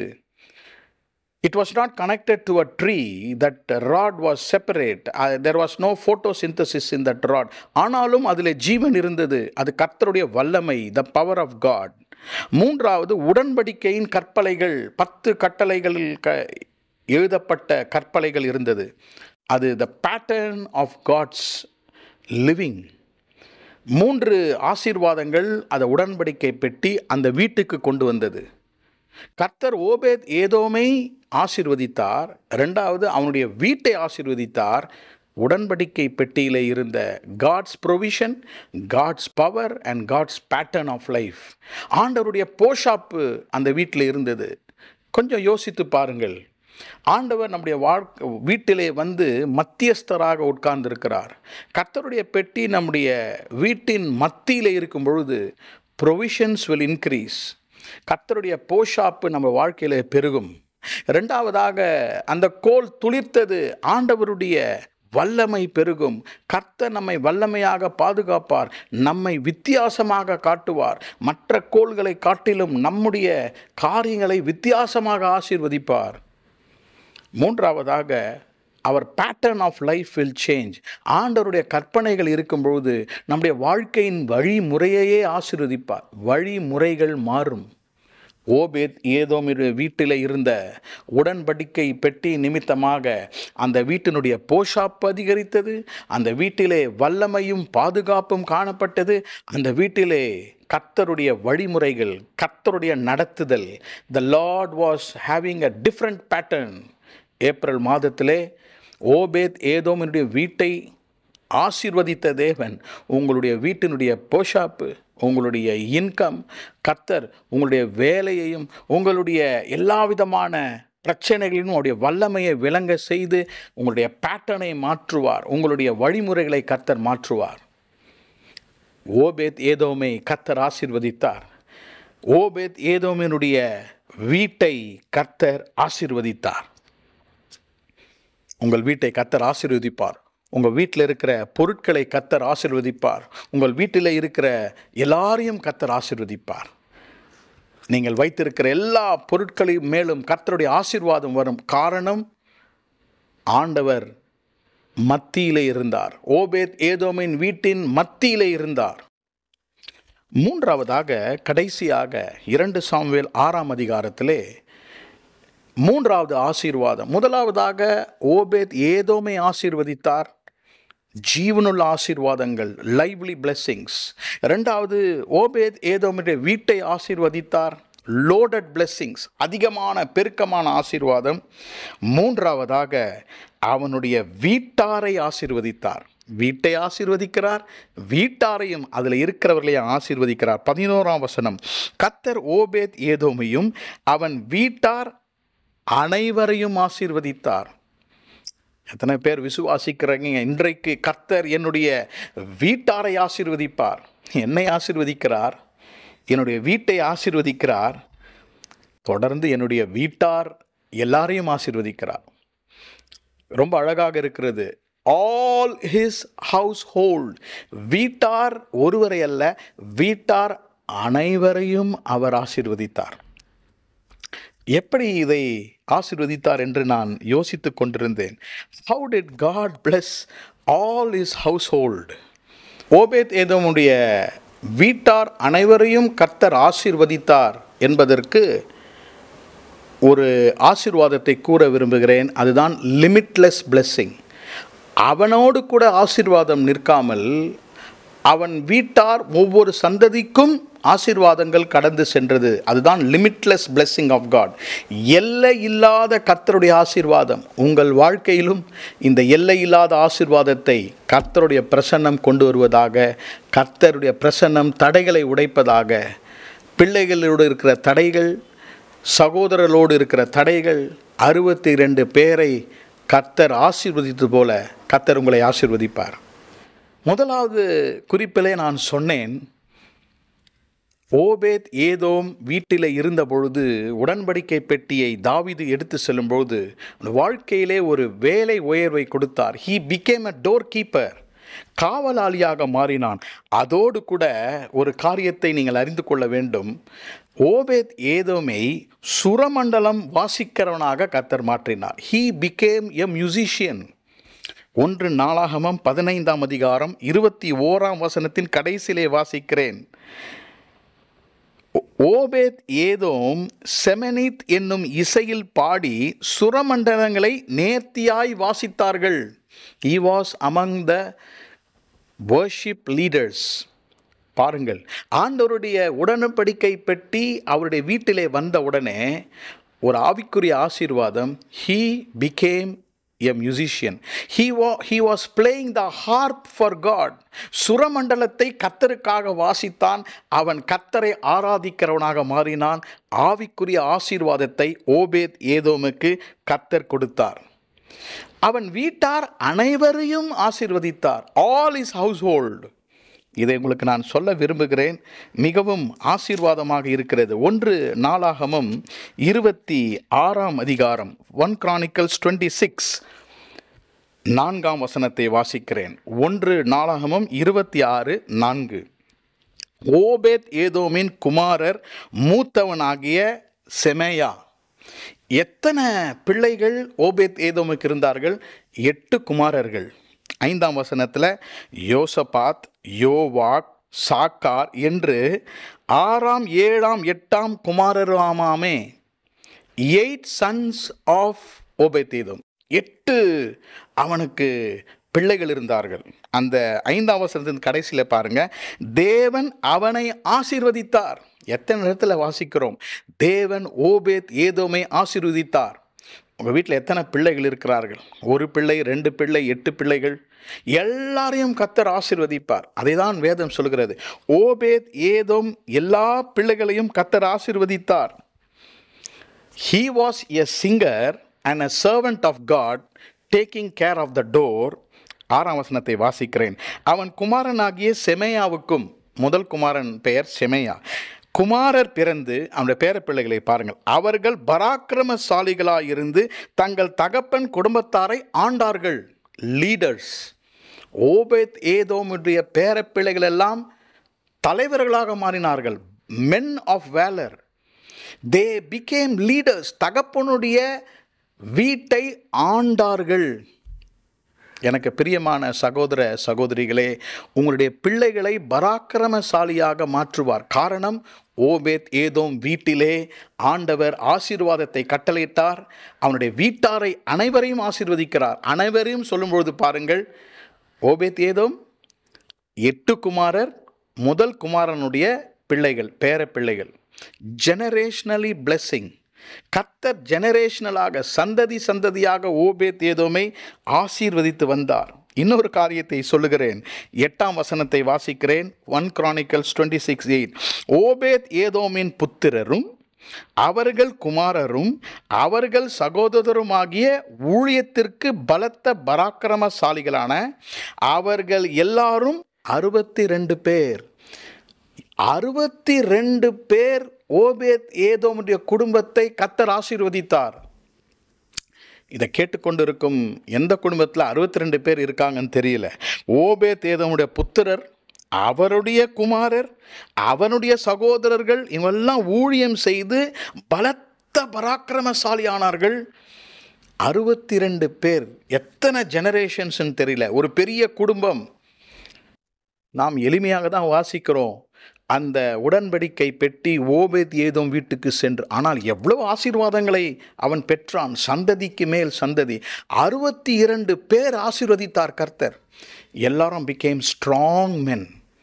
Speaker 2: It was not connected to a tree. That rod was separate. Uh, there was no photosynthesis in that rod. ஆனாலும் அதில் ஜீவன் இருந்தது. அது கர்த்தருடைய வல்லமை, the power of God. மூன்றாவது, உடன்படிக்கையின் கற்பலைகள், பத்து கட்டளைகளில் க எழுதப்பட்ட கற்பலைகள் இருந்தது. அது the pattern of God's living. மூன்று ஆசீர்வாதங்கள் அதை உடன்படிக்கை பெட்டி அந்த வீட்டுக்கு கொண்டு வந்தது. கர்த்தர் ஓபேத் ஏதோமை ஆசீர்வதித்தார். ரெண்டாவது, அவனுடைய வீட்டை ஆசீர்வதித்தார். உடன்படிக்கை பெட்டியில் இருந்த God's provision, God's power and God's pattern of life, ஆண்டவருடைய போஷாப்பு அந்த வீட்டில் இருந்தது. கொஞ்சம் யோசித்து பாருங்கள். ஆண்டவர் நம்முடைய வாழ்க்கை வீட்டிலே வந்து மத்தியஸ்தராக உட்கார்ந்திருக்கிறார். கர்த்தருடைய பெட்டி நம்முடைய வீட்டின் மத்தியில் இருக்கும் பொழுது ப்ரொவிஷன்ஸ் வில் இன்க்ரீஸ். கர்த்தருடைய போஷாப்பு நம்ம வாழ்க்கையில் பெருகும். ரெண்டாவதாக, அந்த கோல் துளிர்த்தது, ஆண்டவருடைய வல்லமை பெருகும். கர்த்தர் நம்மை வல்லமையாக பாதுகாப்பார், நம்மை வித்தியாசமாக காட்டுவார். மற்ற கோள்களை காட்டிலும் நம்முடைய காரியங்களை வித்தியாசமாக ஆசீர்வதிப்பார். மூன்றாவதாக, அவர் pattern of life will change. ஆண்டவருடைய கற்பனைகள் இருக்கும்பொழுது நம்முடைய வாழ்க்கையின் வழிமுறையையே ஆசீர்வதிப்பார். வழிமுறைகள் மாறும். ஓபேத் ஏதோமுடைய வீட்டில் இருந்த உடன்படிக்கை பெட்டி நிமித்தமாக அந்த வீட்டினுடைய போஷாப்பு அதிகரித்தது. அந்த வீட்டிலே வல்லமையும் பாதுகாப்பும் காணப்பட்டது. அந்த வீட்டிலே கர்த்தருடைய வழிமுறைகள், கர்த்தருடைய நடத்துதல், the Lord was having a different pattern. April மாதத்திலே ஓபேத் ஏதோமுடைய வீட்டை ஆசீர்வதித்த தேவன் உங்களுடைய வீட்டினுடைய போஷாப்பு, உங்களுடைய இன்கம், கர்த்தர் உங்களுடைய வேலையையும் உங்களுடைய எல்லா விதமான பிரச்சனைகளிலும் அவருடைய வல்லமையை விளங்க செய்து உங்களுடைய பேட்டர்னை மாற்றுவார். உங்களுடைய வழிமுறைகளை கர்த்தர் மாற்றுவார். ஓபேத் ஏதோமை கர்த்தர் ஆசீர்வதித்தார். ஓபேத் ஏதோமினுடைய வீட்டை கர்த்தர் ஆசீர்வதித்தார். உங்கள் வீட்டை கர்த்தர் ஆசீர்வதிப்பார். உங்கள் வீட்டில் இருக்கிற பொருட்களை கர்த்தர் ஆசீர்வதிப்பார். உங்கள் வீட்டில் இருக்கிற எல்லாரையும் கர்த்தர் ஆசீர்வதிப்பார். நீங்கள் வைத்திருக்கிற எல்லா பொருட்களின் மேலும் கர்த்தருடைய ஆசீர்வாதம் வரும். காரணம், ஆண்டவர் மத்தியிலே இருந்தார். ஓபேத் ஏதோமின் வீட்டின் மத்தியிலே இருந்தார். மூன்றாவதாக, கடைசியாக இரண்டு சாமுவேல் ஆறாம் அதிகாரத்திலே மூன்றாவது ஆசீர்வாதம். முதலாவதாக ஓபேத் ஏதோமை ஆசீர்வதித்தார், ஜீவனுள்ள ஆசீர்வாதங்கள், லைவ்லி பிளெஸ்ஸிங்ஸ். ரெண்டாவது, ஓபேத் ஏதோமுடைய வீட்டை ஆசீர்வதித்தார், லோடட் பிளெஸ்ஸிங்ஸ், அதிகமான பெருக்கமான ஆசீர்வாதம். மூன்றாவதாக, அவனுடைய வீட்டாரை ஆசீர்வதித்தார். வீட்டை ஆசீர்வதிக்கிறார், வீட்டாரையும் அதில் இருக்கிறவர்களையும் ஆசீர்வதிக்கிறார். பதினோராம் வசனம், கர்த்தர் ஓபேத் ஏதோமையும் அவன் வீட்டார் அனைவரையும் ஆசீர்வதித்தார். எத்தனை பேர் விசுவாசிக்கிறீங்க? இன்றைக்கு கர்த்தர் என்னுடைய வீட்டாரை ஆசீர்வதிப்பார். என்னை ஆசீர்வதிக்கிறார், என்னுடைய வீட்டை ஆசீர்வதிக்கிறார், தொடர்ந்து என்னுடைய வீட்டார் எல்லாரையும் ஆசீர்வதிக்கிறார். ரொம்ப அழகாக இருக்கிறது. ஆல் ஹிஸ் ஹவுஸ் ஹோல்ட், வீட்டார் ஒருவரை அல்ல, வீட்டார் அனைவரையும் அவர் ஆசீர்வதித்தார். எப்படி இதை ஆசீர்வதித்தார் என்று நான் யோசித்துக் கொண்டிருந்தேன். How did God bless all his household? Obed ஏதோமுடைய வீட்டார் அனைவரையும் கர்த்தர் ஆசீர்வதித்தார் என்பதற்கு ஒரு ஆசீர்வாதத்தை கூற விரும்புகிறேன். அதுதான் லிமிட்லெஸ் பிளெஸ்ஸிங். அவனோடு கூட ஆசீர்வாதம் நிற்காமல் அவன் வீட்டார் ஒவ்வொரு சந்ததிக்கும் ஆசீர்வாதங்கள் கடந்து சென்றது. அதுதான் லிமிட்லெஸ் பிளெஸ்ஸிங் ஆஃப் காட். எல்லை இல்லாத கர்த்தருடைய ஆசீர்வாதம் உங்கள் வாழ்க்கையிலும் இந்த எல்லை இல்லாத ஆசீர்வாதத்தை கர்த்தருடைய பிரசன்னம் கொண்டு வருவதாக. கர்த்தருடைய பிரசன்னம் தடைகளை உடைப்பதாக. பிள்ளைகளோடு இருக்கிற தடைகள், சகோதரர்களோடு இருக்கிற தடைகள், அறுபத்தி இரண்டு பேரை கர்த்தர் ஆசீர்வதித்தது போல கர்த்தர் உங்களை ஆசீர்வதிப்பார். முதலாவது குறிப்பிலே நான் சொன்னேன், ஓபேத் ஏதோம் வீட்டில் இருந்த பொழுது உடன்படிக்கை பெட்டியை தாவீது எடுத்து செல்லும் பொழுது வாழ்க்கையிலே ஒரு வேலை உயர்வை கொடுத்தார். He became a door keeper. காவலாளியாக மாறினான். அதோடு கூட ஒரு காரியத்தை நீங்கள் அறிந்து கொள்ள வேண்டும். ஓபேத் ஏதோமை சுரமண்டலம் வாசிக்கிறவனாக கர்த்தர் மாற்றினார். He became a musician. ஒன்று நாளாகமம் பதினைந்தாம் அதிகாரம் இருபத்தி ஓராம் வசனத்தின் கடைசியிலே வாசிக்கிறேன். ஓபேத் ஏதோம் செமனித் என்னும் இசையில் பாடி சுரமண்டலங்களை நேர்த்தியாய் வாசித்தார்கள். He was among the worship leaders. பாருங்கள், ஆண்டவருடைய உடன்படிக்கை பெட்டி அவருடைய வீட்டிலே வந்த உடனே ஒரு ஆவிக்குரிய ஆசீர்வாதம். He became a musician. He was, he was playing the harp for God. சுரமண்டலத்தை கர்த்தருக்காக வாசித்தான். அவன் கர்த்தரை ஆராதிக்கிறவனாக மாறினான். ஆவிக்குரிய ஆசீர்வாதத்தை ஓபேத் ஏதோமுக்கு கர்த்தர் கொடுத்தார். அவன் வீட்டார் அனைவரையும் ஆசீர்வதித்தார். All his household. இதை உங்களுக்கு நான் சொல்ல விரும்புகிறேன். மிகவும் ஆசீர்வாதமாக இருக்கிறது. ஒன்று நாளாகமம் இருபத்தி ஆறாம் அதிகாரம், ஒன் கிரானிக்கல்ஸ் டுவெண்ட்டி சிக்ஸ் நான்காம் வசனத்தை வாசிக்கிறேன். ஒன்று நாளாகமம் இருபத்தி ஆறு நான்கு. ஓபேத் ஏதோமின் குமாரர் மூத்தவனாகிய செமேயா. எத்தனை பிள்ளைகள் ஓபேத் ஏதோமுக்கு இருந்தார்கள்? எட்டு குமாரர்கள். ஐந்தாம் வசனத்தில் யோசபாத், யோவாக், சாக்கார் என்று ஆறாம் ஏழாம் எட்டாம் குமாரராமாமே. Eight sons of Obed Edom. எட்டு அவனுக்கு பிள்ளைகள் இருந்தார்கள். அந்த ஐந்தாம் வசனத்தின் கடைசியில் பாருங்க, தேவன் அவனை ஆசீர்வதித்தார். எத்தனை இடத்துல வாசிக்கிறோம், தேவன் ஓபேத் ஏதோமை ஆசீர்வதித்தார். உங்கள் வீட்டில் எத்தனை பிள்ளைகள் இருக்கிறார்கள்? ஒரு பிள்ளை, ரெண்டு பிள்ளை, எட்டு பிள்ளைகள், எல்லாரையும் கர்த்தர் ஆசீர்வதிப்பார். அதை தான் வேதம் சொல்கிறது. ஓபேத் ஏதோம் எல்லா பிள்ளைகளையும் கர்த்தர் ஆசீர்வதித்தார். He was a singer and a servant of God, taking care of the door. ஆறாம் வசனத்தை வாசிக்கிறேன். அவன் குமாரனாகிய செமேயாவுக்கும், முதல் குமாரன் பெயர் செமேயா, குமாரர் பிறந்து அவனுடைய பேர பிள்ளைகளை பாருங்கள். அவர்கள் பராக்கிரமசாலிகளாயிருந்து தங்கள் தகப்பன் குடும்பத்தாரை ஆண்டார்கள். லீடர்ஸ். ஓபேத் ஏதோமுடைய பேர பிள்ளைகள் எல்லாம் தலைவர்களாக மாறினார்கள். men of valor. they became leaders. தகப்பனுடைய வீட்டை ஆண்டார்கள். எனக்கு பிரியமான சகோதர சகோதரிகளே, உங்களுடைய பிள்ளைகளை பராக்கிரமசாலியாக மாற்றுவார். காரணம், ஓபேத் ஏதோம் வீட்டிலே ஆண்டவர் ஆசீர்வாதத்தை கட்டளையிட்டார். அவனுடைய வீட்டாரை அனைவரையும் ஆசீர்வதிக்கிறார். அனைவரையும் சொல்லும்பொழுது பாருங்கள், ஓபேத் ஏதோம் எட்டு குமாரர், முதல் குமாரனுடைய பிள்ளைகள், பேர பிள்ளைகள். Generationally blessing. கர்த்தர் ஜெனரேஷனலாக, சந்ததி சந்ததியாக ஓபேத் ஏதோமை ஆசீர்வதித்து வந்தார். இன்னொரு காரியத்தை சொல்லுகிறேன். எட்டாம் வசனத்தை வாசிக்கிறேன். One Chronicles twenty six eight. Obed ஏதோமின் புத்திரரும் அவர்கள் குமாரரும் அவர்கள் சகோதரருமாகிய ஊழியத்திற்கு பலத்த பராக்கிரமசாலிகளான அவர்கள் எல்லாரும் அறுபத்தி ரெண்டு பேர். அறுபத்தி ரெண்டு பேர் ஓபேத் ஏதோமுடைய குடும்பத்தை கர்த்தர் ஆசீர்வதித்தார். இதை கேட்டுக்கொண்டிருக்கும் எந்த குடும்பத்தில் அறுபத்தி ரெண்டு பேர் இருக்காங்கன்னு தெரியல. ஓபேத் ஏதோமுடைய புத்திரர், அவருடைய குமாரர், அவனுடைய சகோதரர்கள், இவெல்லாம் ஊழியம் செய்து பலத்த பலத்த பராக்கிரமசாலியானார்கள். அறுபத்தி ரெண்டு பேர், எத்தனை ஜெனரேஷன்ஸ் தெரியல, ஒரு பெரிய குடும்பம். நாம் எளிமையாக தான் வாசிக்கிறோம், அந்த உடன்படிக்கை பெட்டி ஓபேத் ஏதோம் வீட்டுக்கு சென்று. ஆனால் எவ்வளவு ஆசீர்வாதங்களை அவன் பெற்றான், சந்ததிக்கு மேல் சந்ததி. அறுபத்தி இரண்டு பேர் ஆசீர்வதித்தார் கர்த்தர். எல்லாரும் became strong men.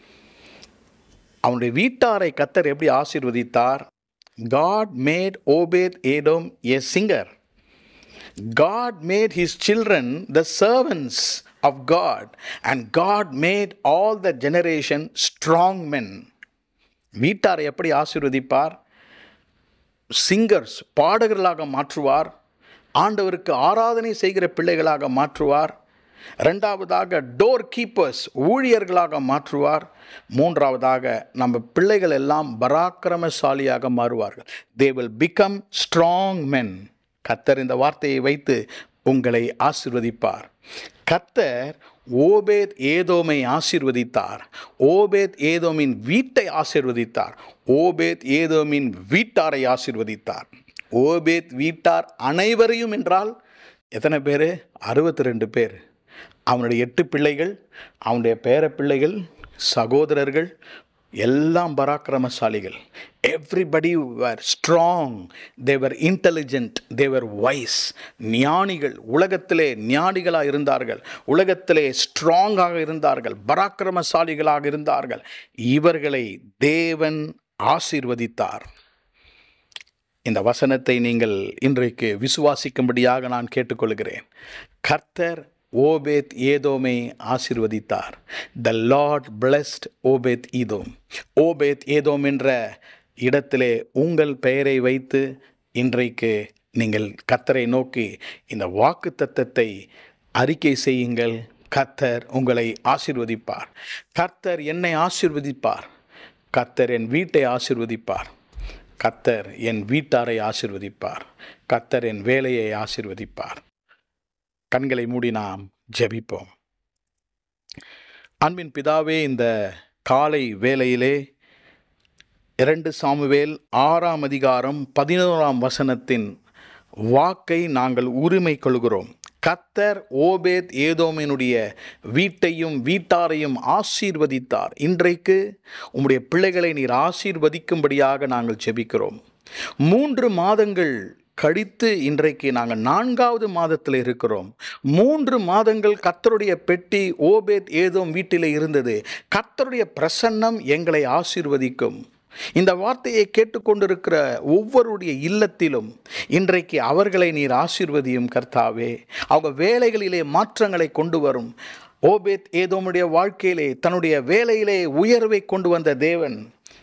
Speaker 2: அவனுடைய வீட்டாரை கர்த்தர் எப்படி ஆசீர்வதித்தார்? God made Obed Edom a singer. God made his children the servants of God, and God made all the generation strong men. வீட்டாரை எப்படி ஆசீர்வதிப்பார்? சிங்கர்ஸ், பாடகர்களாக மாற்றுவார். ஆண்டவருக்கு ஆராதனை செய்கிற பிள்ளைகளாக மாற்றுவார். ரெண்டாவதாக டோர் கீப்பர்ஸ், ஊழியர்களாக மாற்றுவார். மூன்றாவதாக நம்ம பிள்ளைகள் எல்லாம் பராக்கிரமசாலியாக மாறுவார்கள். they will become strong men. கர்த்தர் இந்த வார்த்தையை வைத்து உங்களை ஆசீர்வதிப்பார். கர்த்தர் ஓபேத் ஏதோமை ஆசீர்வதித்தார். ஓபேத் ஏதோமின் வீட்டை ஆசீர்வதித்தார். ஓபேத் ஏதோமின் வீட்டாரை ஆசீர்வதித்தார். ஓபேத் வீட்டார் அனைவரையும் என்றால் எத்தனை பேர்? அறுபத்தி ரெண்டு பேர். அவனுடைய எட்டு பிள்ளைகள், அவனுடைய பேர பிள்ளைகள், சகோதரர்கள் எல்லாம் பராக்கிரமசாலிகள். Everybody were strong, they were intelligent, they were wise. ஞானிகள், உலகத்திலே ஞானிகளாக இருந்தார்கள், உலகத்திலே ஸ்ட்ராங்காக இருந்தார்கள், பராக்கிரமசாலிகளாக இருந்தார்கள். இவர்களை தேவன் ஆசீர்வதித்தார். இந்த வசனத்தை நீங்கள் இன்றைக்கு விசுவாசிக்கும்படியாக நான் கேட்டுக்கொள்கிறேன். கர்த்தர் ஓபேத் ஏதோமை ஆசீர்வதித்தார். The Lord blessed Obed Edom. Obed Edom என்ற இடத்திலே உங்கள் பெயரை வைத்து இன்றைக்கு நீங்கள் கர்த்தரை நோக்கி இந்த வாக்குத்தத்தத்தை அறிக்கை செய்யுங்கள். கர்த்தர் உங்களை ஆசீர்வதிப்பார். கர்த்தர் என்னை ஆசீர்வதிப்பார். கர்த்தர் என் வீட்டை ஆசீர்வதிப்பார். கர்த்தர் என் வீட்டாரை ஆசீர்வதிப்பார். கர்த்தர் என் வேலையை ஆசீர்வதிப்பார். கண்களை மூடி நாம் ஜெபிப்போம். அன்பின் பிதாவே, இந்த காலை வேளையிலே இரண்டு சாமுவேல் ஆறாம் அதிகாரம் பதினோராம் வசனத்தின் வாக்கை நாங்கள் உரிமை கொள்கிறோம். கர்த்தர் ஓபேத் ஏதோமினுடைய வீட்டையும் வீட்டாரையும் ஆசீர்வதித்தார். இன்றைக்கு உம்முடைய பிள்ளைகளை நீர் ஆசீர்வதிக்கும்படியாக நாங்கள் ஜெபிக்கிறோம். மூன்று மாதங்கள் கழித்து இன்றைக்கு நாங்கள் நான்காவது மாதத்தில் இருக்கிறோம். மூன்று மாதங்கள் கர்த்தருடைய பெட்டி ஓபேத் ஏதோம் வீட்டில் இருந்தது. கர்த்தருடைய பிரசன்னம் எங்களை ஆசீர்வதிக்கும். இந்த வார்த்தையை கேட்டுக்கொண்டிருக்கிற ஒவ்வொருடைய இல்லத்திலும் இன்றைக்கு அவர்களை நீர் ஆசீர்வதியும் கர்த்தாவே. அவங்க வேலைகளிலே மாற்றங்களை கொண்டு வரும். ஓபேத் ஏதோமுடைய வாழ்க்கையிலே தன்னுடைய வேலையிலே உயர்வை கொண்டு வந்த தேவன்,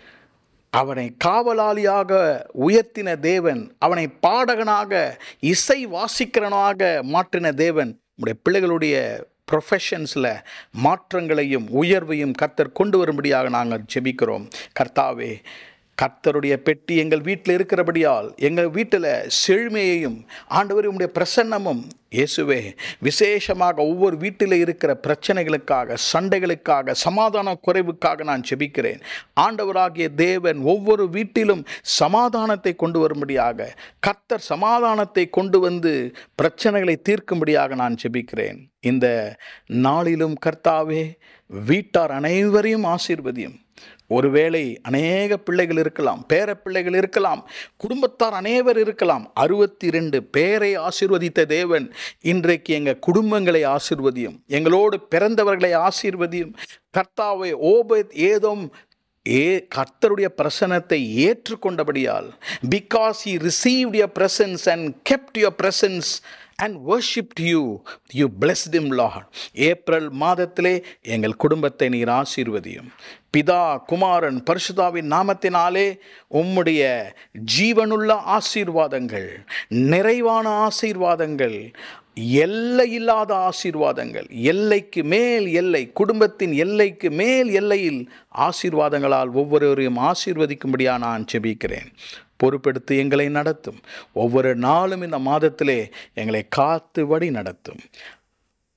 Speaker 2: அவனை காவலாளியாக உயர்த்தின தேவன், அவனை பாடகனாக இசை வாசிக்கிறனாக மாற்றின தேவன், உடைய பிள்ளைகளுடைய ப்ரொஃபஷன்ஸில் மாற்றங்களையும் உயர்வையும் கர்த்தர் கொண்டு வரும்படியாக நாங்கள் ஜெபிக்கிறோம். கர்த்தாவே, கர்த்தருடைய பெட்டி எங்கள் வீட்டில் இருக்கிறபடியால் எங்கள் வீட்டில் செழுமையையும் ஆண்டவரே உம்முடைய பிரசன்னமும் இயேசுவே விசேஷமாக ஒவ்வொரு வீட்டில் இருக்கிற பிரச்சனைகளுக்காக, சண்டைகளுக்காக, சமாதான குறைவுக்காக நான் ஜெபிக்கிறேன். ஆண்டவராகிய தேவன் ஒவ்வொரு வீட்டிலும் சமாதானத்தை கொண்டு வரும்படியாக, கர்த்தர் சமாதானத்தை கொண்டு வந்து பிரச்சனைகளை தீர்க்கும்படியாக நான் ஜெபிக்கிறேன். இந்த நாளிலும் கர்த்தாவே, வீட்டார் அனைவரையும் ஆசீர்வதியும். ஒருவேளை அநேக பிள்ளைகள் இருக்கலாம், பேர பிள்ளைகள் இருக்கலாம், குடும்பத்தார் அனைவர் இருக்கலாம். அறுபத்தி ரெண்டு பேரை ஆசீர்வதித்த தேவன் இன்றைக்கு எங்கள் குடும்பங்களை ஆசீர்வதியும், எங்களோடு பிறந்தவர்களை ஆசீர்வதியும். கர்த்தாவே, ஓபேத் ஏதோம் ஏ கர்த்தருடைய பிரசன்னத்தை ஏற்றுக்கொண்டபடியால், because he received your presence and kept your presence and worshipped you, you blessed him, Lord. April மாதத்திலே எங்கள் குடும்பத்தை நீர் ஆசீர்வதியும். பிதா, குமாரன், பரிசுத்தாவின் நாமத்தினாலே உம்முடைய ஜீவனுள்ள ஆசீர்வாதங்கள், நிறைவான ஆசீர்வாதங்கள், எல்லையில்லாத ஆசீர்வாதங்கள், எல்லைக்கு மேல் எல்லை, குடும்பத்தின் எல்லைக்கு மேல் எல்லையில் ஆசீர்வாதங்களால் ஒவ்வொருவரையும் ஆசீர்வதிக்கும்படியாக நான் ஜெபிக்கிறேன். பொறுப்பெடுத்து எங்களை நடத்தும். ஒவ்வொரு நாளும் இந்த மாதத்திலே எங்களை காத்து வழி நடத்தும்.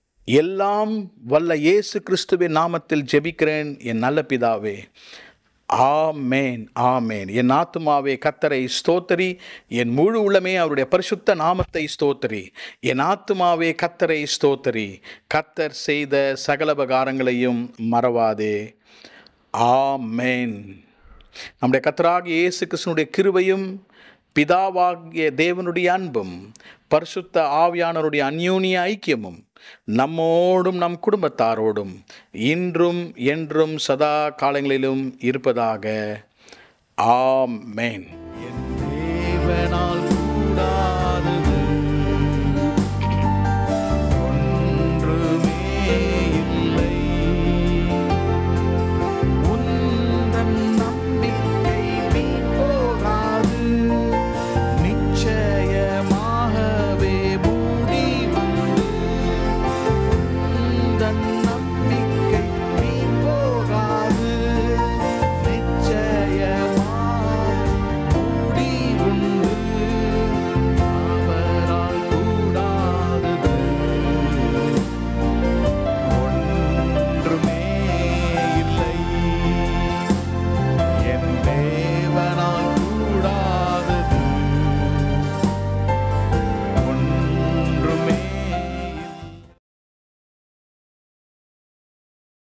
Speaker 2: எல்லாம் வல்ல இயேசு கிறிஸ்துவின் நாமத்தில் ஜெபிக்கிறேன் என் நல்ல பிதாவே, ஆமேன், ஆமேன். என் ஆத்துமாவே கர்த்தரை ஸ்தோத்திரி, என் முழு உள்ளமே அவருடைய பரிசுத்த நாமத்தை ஸ்தோத்திரி. என் ஆத்துமாவே கர்த்தரை ஸ்தோத்திரி, கர்த்தர் செய்த சகல உபகாரங்களையும் மறவாதே. ஆமேன். நம்முடைய கர்த்தராகிய இயேசு கிறிஸ்துவினுடைய கிருபையும் பிதாவாகிய தேவனுடைய அன்பும் பரிசுத்த ஆவியானவருடைய அந்யோன்ய ஐக்கியமும் நம்மோடும் நம் குடும்பத்தாரோடும் இன்றும் என்றும் சதா காலங்களிலும் இருப்பதாக. ஆமேன்.
Speaker 1: என் தேவனால்